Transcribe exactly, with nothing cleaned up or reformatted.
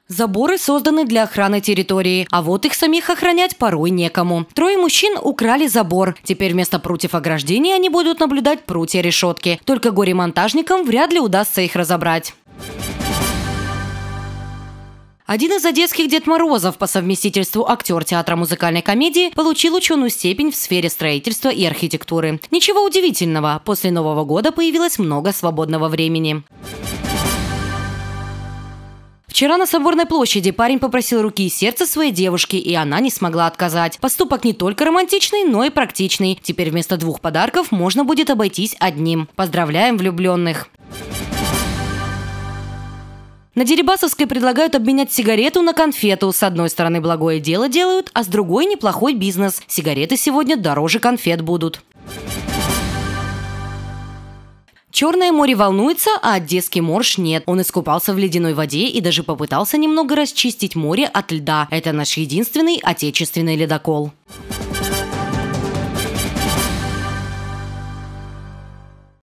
Заборы созданы для охраны территории, а вот их самих охранять порой некому. Трое мужчин украли забор. Теперь вместо прутьев ограждения они будут наблюдать прутья решетки. Только горе-монтажникам вряд ли удастся их разобрать. Один из одесских Дед Морозов, по совместительству актер театра музыкальной комедии, получил ученую степень в сфере строительства и архитектуры. Ничего удивительного, после Нового года появилось много свободного времени. Вчера на Соборной площади парень попросил руки и сердца своей девушки, и она не смогла отказать. Поступок не только романтичный, но и практичный. Теперь вместо двух подарков можно будет обойтись одним. Поздравляем влюбленных! На Дерибасовской предлагают обменять сигарету на конфету. С одной стороны благое дело делают, а с другой неплохой бизнес. Сигареты сегодня дороже конфет будут. Черное море волнуется, а одесский морж нет. Он искупался в ледяной воде и даже попытался немного расчистить море от льда. Это наш единственный отечественный ледокол.